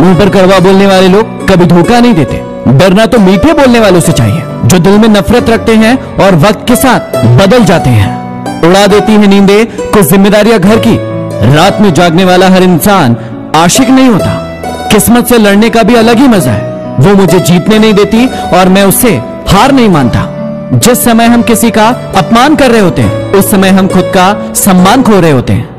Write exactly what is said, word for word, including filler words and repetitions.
मुंह पर कड़वा बोलने वाले लोग कभी धोखा नहीं देते। डरना तो मीठे बोलने वालों से चाहिए, जो दिल में नफरत रखते हैं और वक्त के साथ बदल जाते हैं। उड़ा देती है नींदें कुछ जिम्मेदारियां घर की। रात में जागने वाला हर इंसान आशिक नहीं होता। किस्मत से लड़ने का भी अलग ही मजा है। वो मुझे जीतने नहीं देती और मैं उससे हार नहीं मानता। जिस समय हम किसी का अपमान कर रहे होते हैं, उस समय हम खुद का सम्मान खो रहे होते हैं।